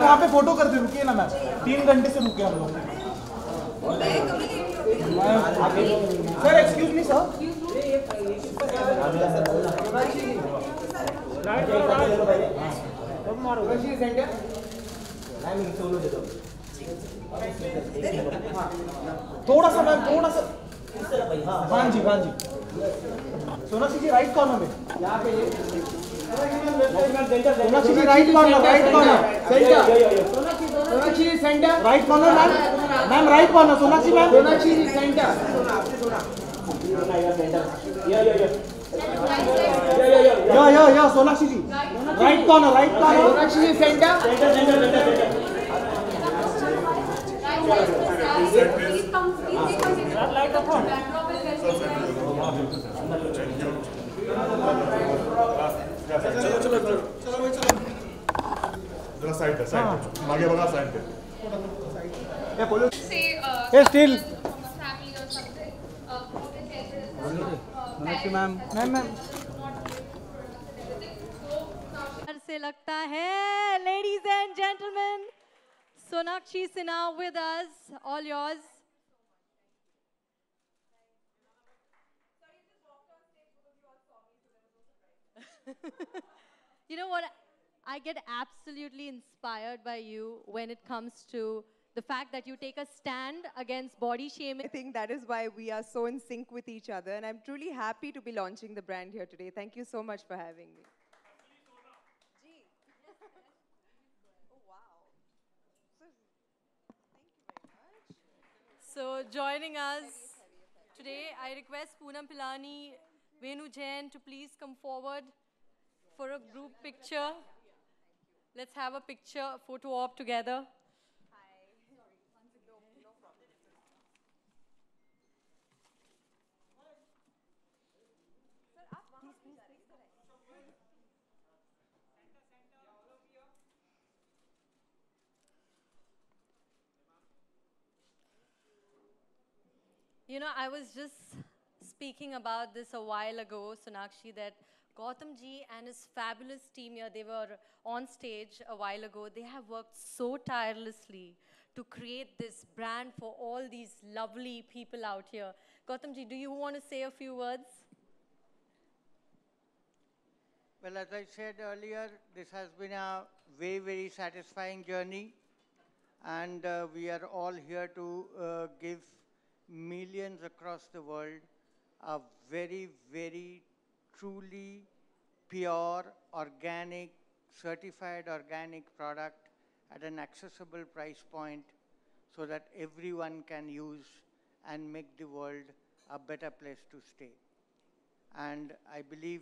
वहाँ पे फोटो करते रुकिए ना मैम, 3 घंटे से रुके हम लोग। Sir excuse me sir. थोड़ा सा मैम, थोड़ा सा। हाँ जी हाँ जी। सोनाक्षी जी राइट कॉर्नर में। Sonakshi ji right corner, right corner centre. Sonakshi ji centre, right corner ma'am. Ma'am right corner, Sonakshi ma'am. Sonakshi ji centre. या Sonakshi ji right corner, right corner. Sonakshi ji centre. चलो जरा साइड पे, मागे बघा साइड पे. ये बोलो ये स्टिल मैम से लगता है ladies and gentlemen, Sonakshi Sinha with us, all yours. You know what? I get absolutely inspired by you when it comes to the fact that you take a stand against body shaming. I think that is why we are so in sync with each other, and I'm truly happy to be launching the brand here today. Thank you so much for having me. Oh, wow. So joining us today, I request Poonam Pilani, Venu Jain to please come forward for a group picture. Let's have a picture, photo op together. You know, I was just speaking about this a while ago, Sonakshi, that Gautam ji and his fabulous team here, they were on stage a while ago. They have worked so tirelessly to create this brand for all these lovely people out here. Gautam ji, do you want to say a few words? Well, as I said earlier, this has been a very, very satisfying journey. And we are all here to give millions across the world a very, very truly pure, organic, certified organic product at an accessible price point so that everyone can use and make the world a better place to stay. And I believe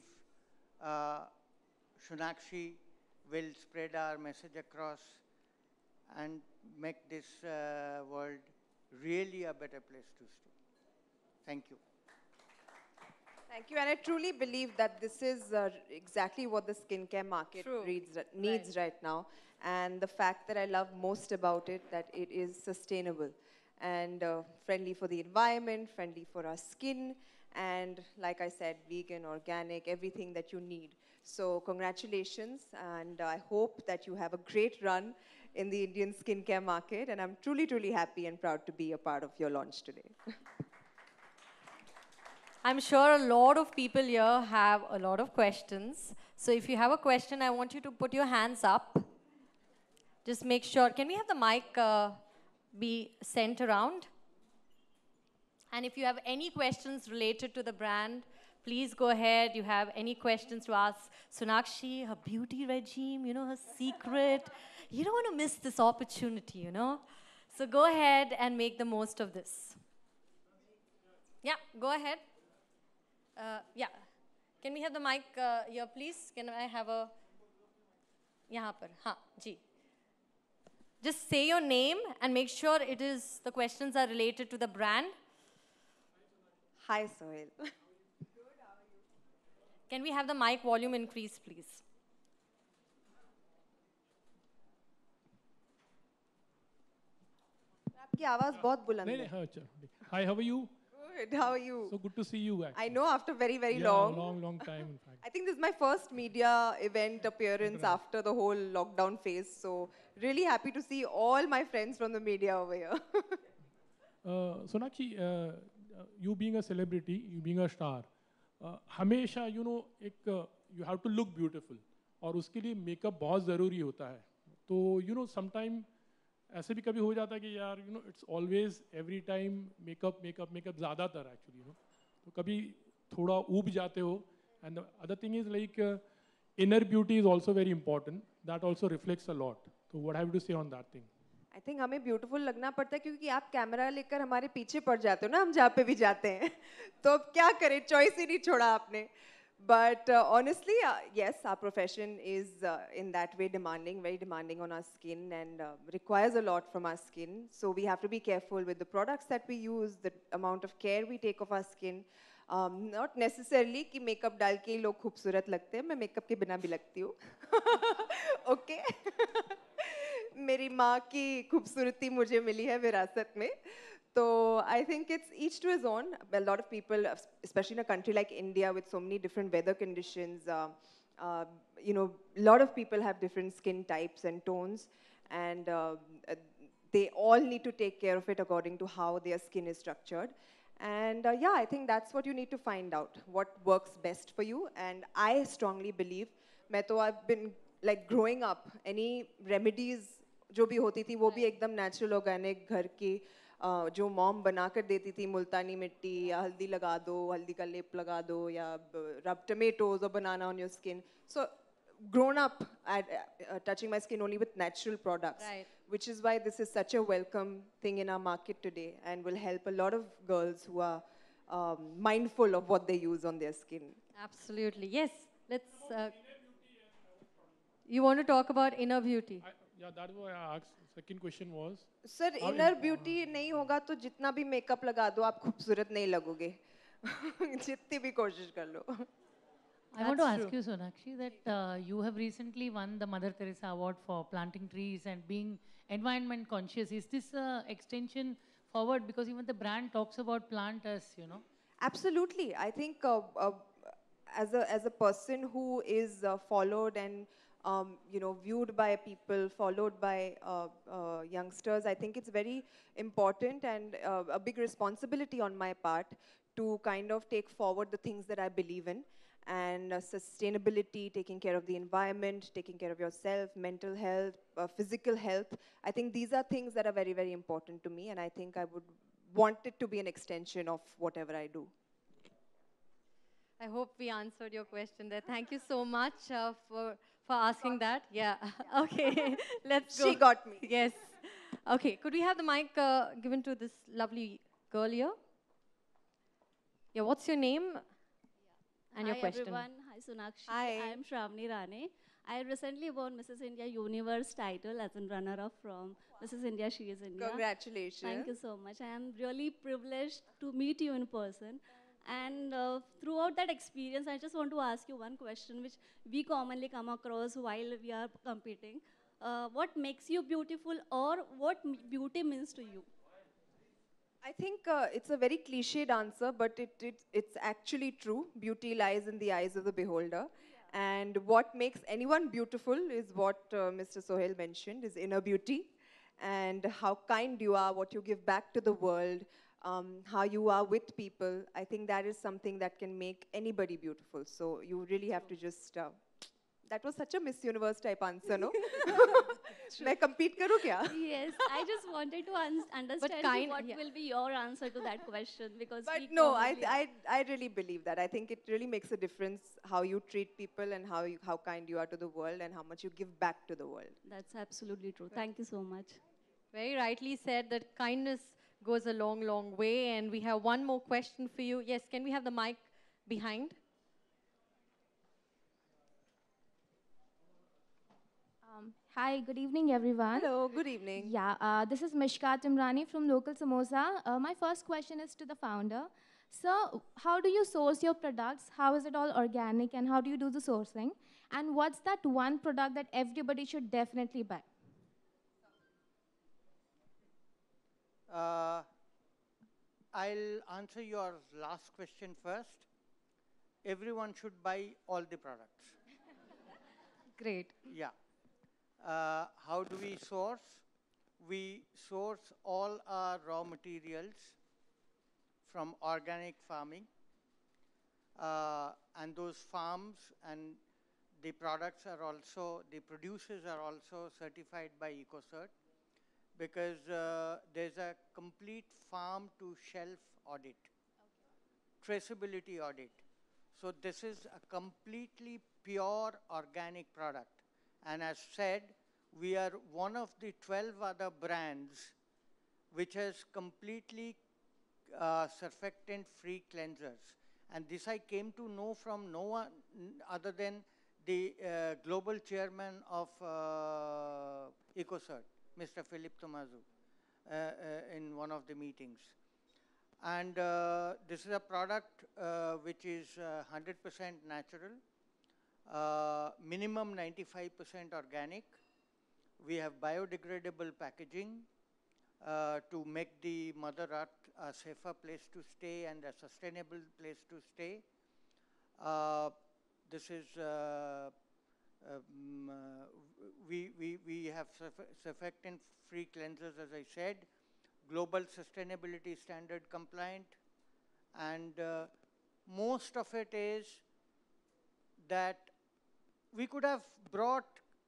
Sonakshi will spread our message across and make this world really a better place to stay. Thank you. Thank you, and I truly believe that this is exactly what the skincare market needs right now. And the fact that I love most about it, that it is sustainable and friendly for the environment, friendly for our skin, and like I said, vegan, organic, everything that you need. So congratulations, and I hope that you have a great run in the Indian skincare market, and I'm truly, truly happy and proud to be a part of your launch today. I'm sure a lot of people here have a lot of questions. So if you have a question, I want you to put your hands up. Just make sure, can we have the mic be sent around? And if you have any questions related to the brand, please go ahead. You have any questions to ask Sonakshi, her beauty regime, you know, her secret. You don't want to miss this opportunity, you know. So go ahead and make the most of this. Yeah, go ahead. Yeah. Can we have the mic here, please? Can I have a... Yahan par. Haan, ji. Just say your name and make sure the questions are related to the brand. Hi, Sohail. Can we have the mic volume increase, please? आपकी आवाज बहुत बुलंद है. Hi, how are you? Good. How are you? So good to see you actually. I know after very, very Yeah, long. long time in fact. I think this is my first media event appearance after the whole lockdown phase. So really happy to see all my friends from the media over here. Sonakshi, you being a celebrity, you being a star, हमेशा you have to look beautiful और उसके लिए makeup बहुत ज़रूरी होता है. तो sometime ऐसे भी कभी हो जाता है कि यार it's always every time makeup ज़्यादातर actually तो कभी थोड़ा ऊब जाते हो. And the other thing is like inner beauty is also very important. That also reflects a lot. So what have you to say on that thing? I think हमें beautiful लगना पड़ता है क्योंकि आप कैमरा लेकर हमारे पीछे पड़ जाते हो ना, हम जहाँ पे भी जाते हैं. तो अब क्या करें, चॉइस ही नहीं छोड़ा आपने. But honestly, yes, our profession is in that way demanding, very demanding on our skin and requires a lot from our skin. So we have to be careful with the products that we use, the amount of care we take of our skin. Not necessarily कि makeup डाल के ही लोग खूबसूरत लगते हैं, मैं makeup के बिना भी लगती हूँ. Okay. मेरी माँ की खूबसूरती मुझे मिली है विरासत में. So I think it's each to his own. A lot of people, especially in a country like India with so many different weather conditions, a lot of people have different skin types and tones, and they all need to take care of it according to how their skin is structured. And yeah, I think that's what you need to find out, what works best for you. And I strongly believe, I've been like growing up, any remedies जो भी होती थी वो भी एकदम natural organic घर की जो मॉम बनाकर देती थी, मुल्तानी मिट्टी या हल्दी लगा दो, हल्दी का लेप लगा दो या rub tomatoes or banana on your skin. So grown up touching my skin only with natural products, Right. which is why this is such a welcome thing in our market today and will help a lot of girls who are mindful of what they use on their skin. Absolutely. Yes. Let's. You want to talk about inner beauty? Yeah, that's what I asked. Second question was. Sir, inner beauty नहीं होगा तो जितना भी makeup लगा दो आप खूबसूरत नहीं लगोगे. जितनी भी कोशिश कर लो. I want to ask you, Sonakshi, that you have recently won the Mother Teresa Award for planting trees and being environment conscious. Is this extension forward? Because even the brand talks about plant as, Absolutely. I think as a person who is followed and viewed by people, followed by youngsters, I think it's very important and a big responsibility on my part to kind of take forward the things that I believe in. And sustainability, taking care of the environment, taking care of yourself, mental health, physical health. I think these are things that are very, very important to me, and I think I would want it to be an extension of whatever I do. I hope we answered your question there. Thank you so much for asking that. Yeah. Okay. Let's go. She got me. Yes. Okay. Could we have the mic given to this lovely girl here? Yeah. What's your name? And your question. Hi everyone, hi Sonakshi. Hi. I am Shravani Rane. I recently won Mrs. India Universe title as a runner-up from Mrs. India, She is India. Congratulations. Thank you so much. I am really privileged to meet you in person. And throughout that experience, I just want to ask you one question which we commonly come across while we are competing. What makes you beautiful, or what beauty means to you? I think it's a very cliched answer, but it's actually true. Beauty lies in the eyes of the beholder. Yeah. And what makes anyone beautiful is what Mr. Sohail mentioned, is inner beauty. And how kind you are, what you give back to the world, how you are with people. I think that is something that can make anybody beautiful. So you really have to just... that was such a Miss Universe type answer, no? मैं compete करूँ क्या? Yes, I just wanted to understand what will be your answer to that question, because but no, I really believe that. I think it really makes a difference how you treat people and how kind you are to the world and how much you give back to the world. That's absolutely true. Thank you so much. Very rightly said that kindness goes a long, long way. And we have one more question for you. Yes, can we have the mic behind? Hi, good evening, everyone. Hello, good evening. Yeah, this is Mishkat Imrani from Local Samosa. My first question is to the founder. So, how do you source your products? How is it all organic, and how do you do the sourcing? And what's that one product that everybody should definitely buy? I'll answer your last question first. Everyone should buy all the products. Great. Yeah. How do we source? We source all our raw materials from organic farming. And those farms and the products are also, the producers are also certified by EcoCert, because there's a complete farm to shelf audit, traceability audit. So this is a completely pure organic product. And as said, we are one of the 12 other brands which has completely surfactant-free cleansers. And this I came to know from no one other than the global chairman of EcoCert, Mr. Philip Tomazu, in one of the meetings. And this is a product which is 100% natural, minimum 95% organic. We have biodegradable packaging to make the Mother Earth a safer place to stay and a sustainable place to stay. This is, we have surfactant-free cleansers, as I said, global sustainability standard compliant, and most of it is that we could have brought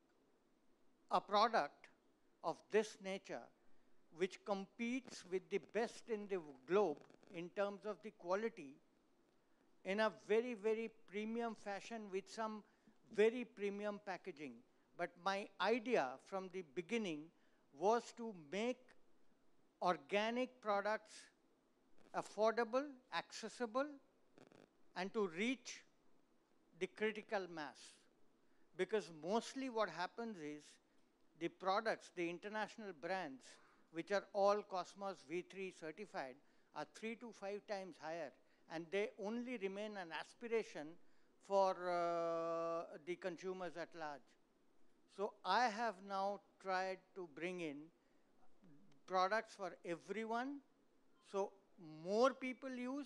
a product of this nature which competes with the best in the globe in terms of the quality in a very, very premium fashion with some very premium packaging. But my idea from the beginning was to make organic products affordable, accessible, and to reach the critical mass. Because mostly what happens is the products, the international brands, which are all Cosmos V3 certified, are 3 to 5 times higher. And they only remain an aspiration for the consumers at large. So I have now tried to bring in products for everyone. So more people use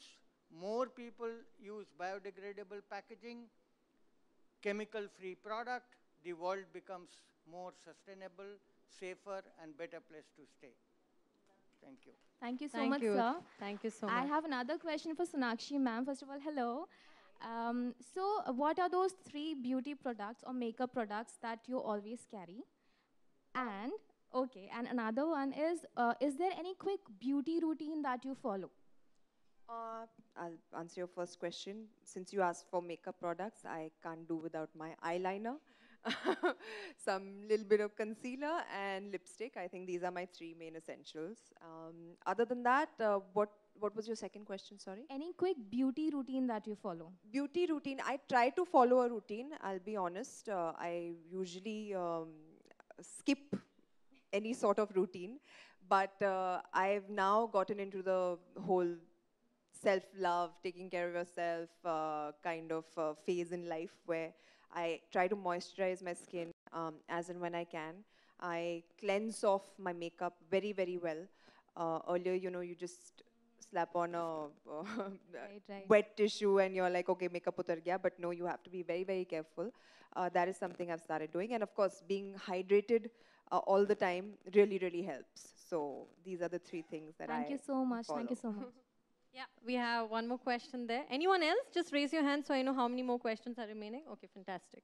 biodegradable packaging, chemical-free product, the world becomes more sustainable, safer, and better place to stay. Thank you. Thank you so much, sir. Thank you so much. I have another question for Sonakshi, ma'am. First of all, hello. So what are those 3 beauty products or makeup products that you always carry? And, okay, and another one is there any quick beauty routine that you follow? I'll answer your first question. Since you asked for makeup products, I can't do without my eyeliner, some little bit of concealer, and lipstick. I think these are my 3 main essentials. Other than that, what was your second question, sorry? Any quick beauty routine that you follow? Beauty routine, I try to follow a routine, I'll be honest. I usually skip any sort of routine, but I've now gotten into the whole self-love, taking care of yourself kind of phase in life where I try to moisturize my skin as and when I can. I cleanse off my makeup very, very well. Earlier, you just slap on a wet tissue and you're like, okay, makeup utar gaya. But no, you have to be very, very careful. That is something I've started doing. And of course, being hydrated all the time really, really helps. So these are the 3 things that Thank you so much. follow. Thank you so much. Yeah, we have one more question there. Anyone else? Just raise your hand so I know how many more questions are remaining. Okay, fantastic.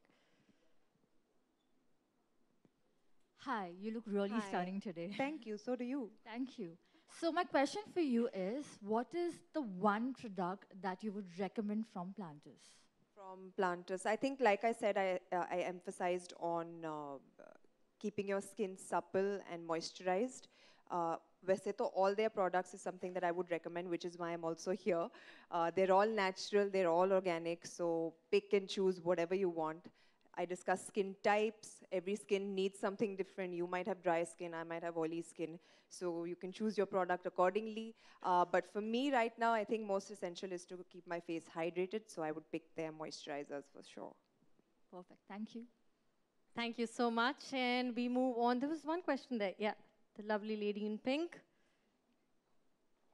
Hi, you look really stunning today. Thank you, so do you. Thank you. So my question for you is, what is the one product that you would recommend from Planters? From Planters, I think, like I said, I emphasized on keeping your skin supple and moisturized. वैसे तो all their products is something that I would recommend, which is why I'm also here. They're all natural, they're all organic, so pick and choose whatever you want. I discuss skin types. Every skin needs something different. You might have dry skin, I might have oily skin. So you can choose your product accordingly. But for me right now, I think most essential is to keep my face hydrated. So I would pick their moisturizers for sure. Perfect. Thank you. Thank you so much. And we move on. There was one question there. Yeah, the lovely lady in pink.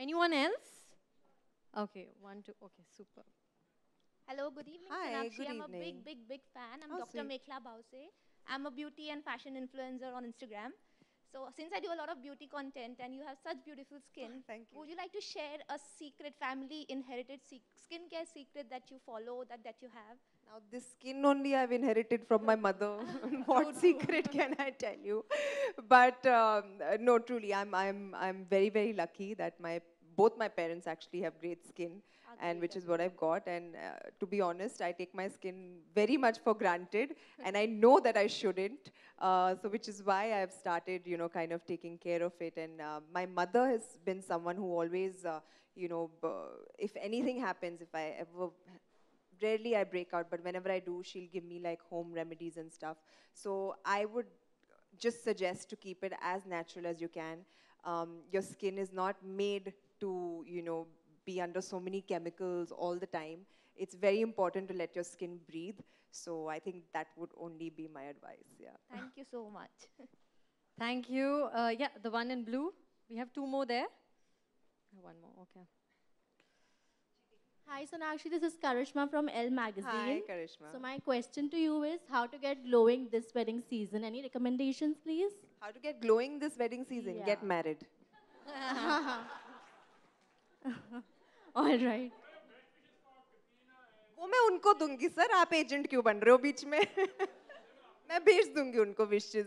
Anyone else? Okay, one, two. Okay, super. Hello, good evening, Hi, Sonakshi. good I'm a evening. big fan. I'm Oh, Dr. sweet. Mekhla Bause. I'm a beauty and fashion influencer on Instagram. So since I do a lot of beauty content and you have such beautiful skin, Thank you. would you like to share a secret family inherited skincare secret that you follow, that you have? Now this skin only I've inherited from my mother. What secret can I tell you? But no, truly, I'm very lucky that both my parents actually have great skin, and which is what I've got. And to be honest, I take my skin very much for granted, and I know that I shouldn't. So which is why I've started, kind of taking care of it. And my mother has been someone who always, if anything happens, if I ever rarely I break out, but whenever I do, she'll give me like home remedies and stuff. So I would just suggest to keep it as natural as you can. Your skin is not made to, be under so many chemicals all the time. It's very important to let your skin breathe. So I think that would only be my advice. Yeah. Thank you so much. Thank you. Yeah, the one in blue. We have two more there. One more, okay. Hi Sonakshi, this is Karishma from Elle Magazine. Hi, Karishma. So my question to you is how to get glowing this wedding season. Any recommendations, please? How to get glowing this wedding season? Yeah. Get married. All right. वो मैं उनको दूंगी sir, आप agent क्यों बन रहे हो बीच में? मैं भेज दूंगी उनको wishes.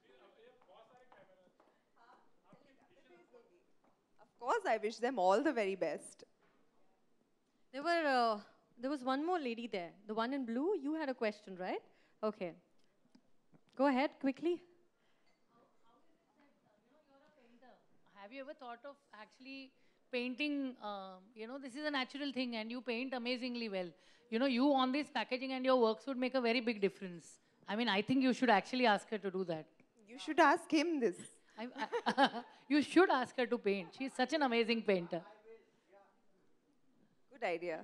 Of course, I wish them all the very best. There was one more lady there. The one in blue, you had a question, right? Okay. Go ahead, quickly. Have you ever thought of actually painting, this is a natural thing and you paint amazingly well. You on this packaging and your works would make a very big difference. I mean, I think you should actually ask her to do that. You should ask him this. You should ask her to paint. She's such an amazing painter. Good idea.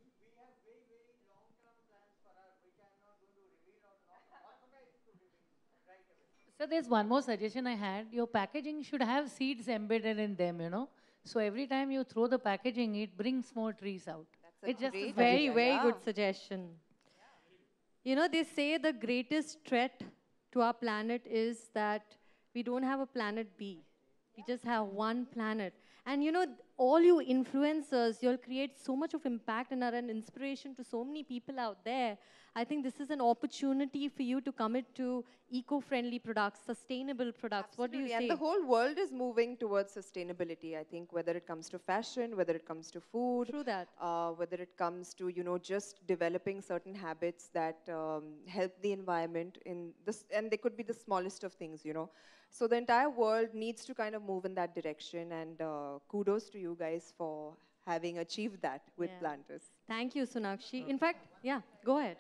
So there's one more suggestion I had. Your packaging should have seeds embedded in them. So every time you throw the packaging, it brings more trees out. That's It's just a great Very, idea, very yeah. good suggestion. They say the greatest threat to our planet is that we don't have a planet B. We just have one planet. And all you influencers, you'll create so much of impact and are an inspiration to so many people out there. I think this is an opportunity for you to commit to eco-friendly products, sustainable products. What do you Absolutely. say? And the whole world is moving towards sustainability, I think, whether it comes to fashion, whether it comes to food, True that. whether it comes to, just developing certain habits that help the environment in this, and they could be the smallest of things, So the entire world needs to kind of move in that direction, and kudos to you guys for having achieved that with Yeah. Planters. Thank you, Sonakshi. In fact, yeah, go ahead.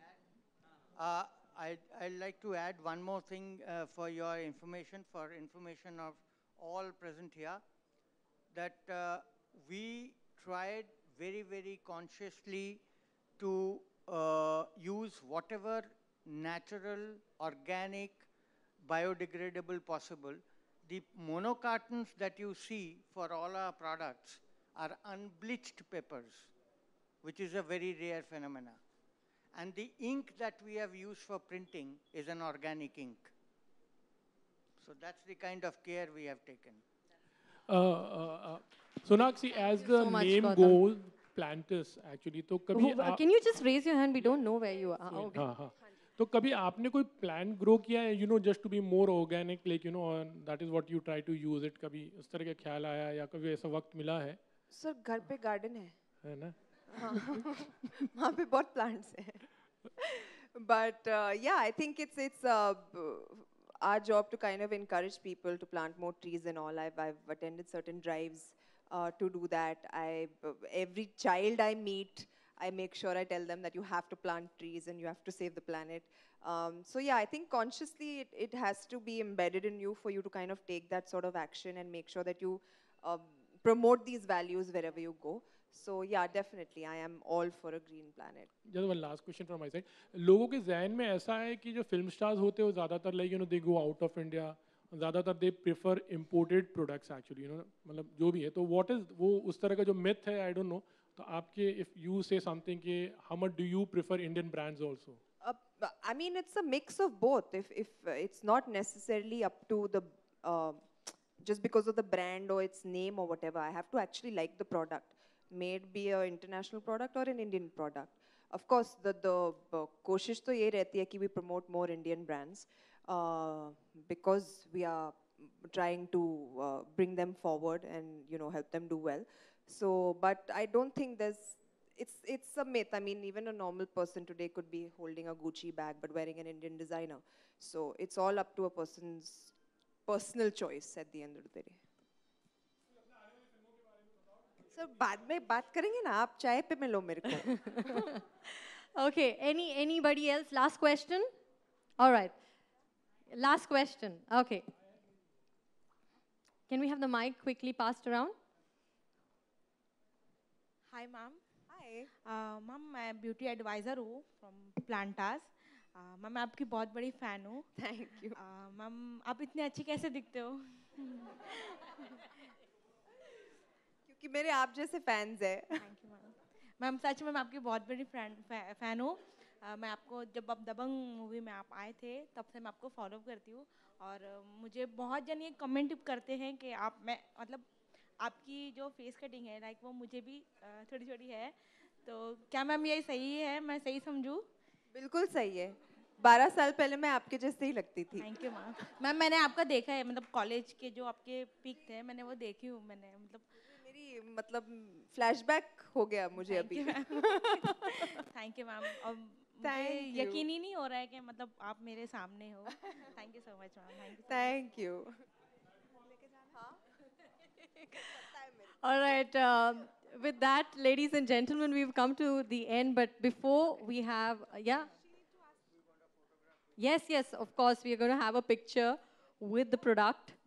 I'd like to add one more thing for your information, for information of all present here, that we tried very consciously to use whatever natural, organic, biodegradable possible. The monocartons that you see for all our products are unbleached papers, which is a very rare phenomena. And the ink that we have used for printing is an organic ink. So that's the kind of care we have taken. Sonakshi, as the so much, name Gautam. goes, Planters actually. तो कभी Can you just raise your hand? We don't know where you are. Okay. हाँ. तो कभी आपने कोई plant grow किया है, just to be more organic, like, and that is what you try to use it. कभी उस तरह का ख्याल आया या कभी ऐसा वक्त मिला है? सर घर पे गार्डन है ना? वहाँ पे बहुत plants हैं. But yeah, I think it's our job to kind of encourage people to plant more trees and all. I've attended certain drives to do that. Every child I meet, I make sure I tell them that you have to plant trees and you have to save the planet. So yeah, I think consciously it has to be embedded in you for you to kind of take that sort of action and make sure that you promote these values wherever you go. So yeah, definitely, I am all for a green planet. Just one last question from my side. लोगों के ज़हन में ऐसा है कि जो film stars होते हैं वो ज़्यादातर like they go out of India, ज़्यादातर they prefer imported products actually, मतलब जो भी है, तो व्हाट इज वो उस तरह का जो मिथ है, आई डोंट नो, तो आपके इफ यू से समथिंग कि how much do you prefer Indian brands also? I mean, it's a mix of both. If it's not necessarily up to the just because of the brand or its name or whatever, I have to actually like the product. May it be an international product or an Indian product. Of course, the कोशिश तो ये रहती है कि we promote more Indian brands because we are trying to bring them forward and help them do well. So, but I don't think it's a myth. I mean, even a normal person today could be holding a Gucci bag but wearing an Indian designer. So it's all up to a person's personal choice at the end of the day. So बाद में बात करेंगे ना, आप चाय पे मिलो मेरे को. Okay, anybody else? Last question? All right. Last question. Okay. Can we have the mic quickly passed around? Hi, ma'am. Hi. Ma'am मैं ब्यूटी एडवाइज़र हूँ फ्रॉम प्लांटास. मैम मैं आपकी बहुत बड़ी फ़ैन हूँ. Thank you. मैम आप इतने अच्छे कैसे दिखते हो? क्योंकि मेरे आप जैसे फैंस हैं. Thank you ma'am. मैम सच में मैं आपकी बहुत बड़ी फ़ैन हूँ. मैं आपको जब आप दबंग मूवी में आप आए थे तब से मैं आपको फॉलो करती हूँ, और मुझे बहुत जन ये कमेंट करते हैं कि आप मैं मतलब आपकी जो फेस कटिंग है लाइक वो मुझे भी थोड़ी थोड़ी है, तो क्या मैम ये सही है, मैं सही समझूँ? बिल्कुल सही है. 12 साल पहले मैं आपके जैसे ही लगती थी. Thank you ma'am. मैम मैंने आपका देखा है, मतलब कॉलेज के जो आपके पिक थे मैंने वो देखी हूँ. मैंने मेरी मतलब फ्लैशबैक हो गया मुझे अभी. Thank you ma'am. और मुझे यकीन ही नहीं हो रहा है कि मतलब आप मेरे सामने हो. Thank you so much ma'am. Thank you. All right. With that, ladies and gentlemen, we've come to the end. But before we have, yeah. Yes, of course, we are going to have a picture with the product.